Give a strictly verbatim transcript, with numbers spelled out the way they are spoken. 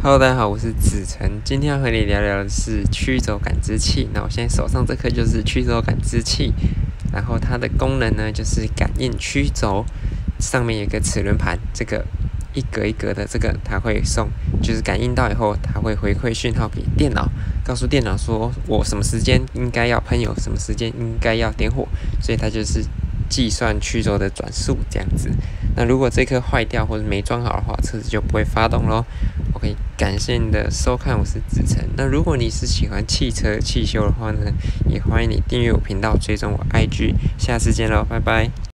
Hello，大家好，我是子晨，今天要和你聊聊的是曲轴感知器。那我现在手上这颗就是曲轴感知器，然后它的功能呢就是感应曲轴，上面有一个齿轮盘，这个一格一格的这个它会送，就是感应到以后，它会回馈讯号给电脑，告诉电脑说我什么时间应该要喷油，什么时间应该要点火，所以它就是计算曲轴的转速这样子。那如果这颗坏掉或者没装好的话，车子就不会发动咯。OK， 感谢你的收看，我是子晨。那如果你是喜欢汽车汽修的话呢，也欢迎你订阅我频道，追踪我 I G。下次见喽，拜拜。